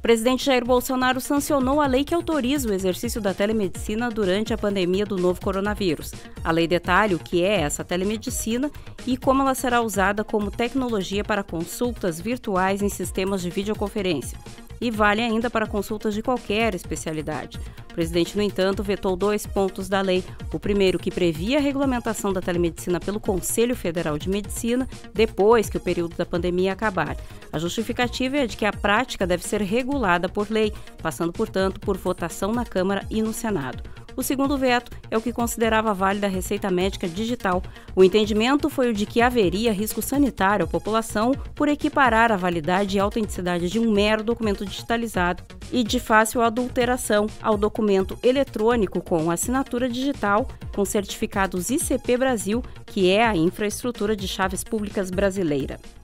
O presidente Jair Bolsonaro sancionou a lei que autoriza o exercício da telemedicina durante a pandemia do novo coronavírus. A lei detalha o que é essa telemedicina e como ela será usada como tecnologia para consultas virtuais em sistemas de videoconferência. E vale ainda para consultas de qualquer especialidade. O presidente, no entanto, vetou 2 pontos da lei. O primeiro, que previa a regulamentação da telemedicina pelo Conselho Federal de Medicina, depois que o período da pandemia acabar. A justificativa é de que a prática deve ser regulada por lei, passando, portanto, por votação na Câmara e no Senado. O segundo veto é o que considerava válida a receita médica digital. O entendimento foi o de que haveria risco sanitário à população por equiparar a validade e autenticidade de um mero documento digitalizado e de fácil adulteração ao documento eletrônico com assinatura digital com certificados ICP Brasil, que é a infraestrutura de chaves públicas brasileira.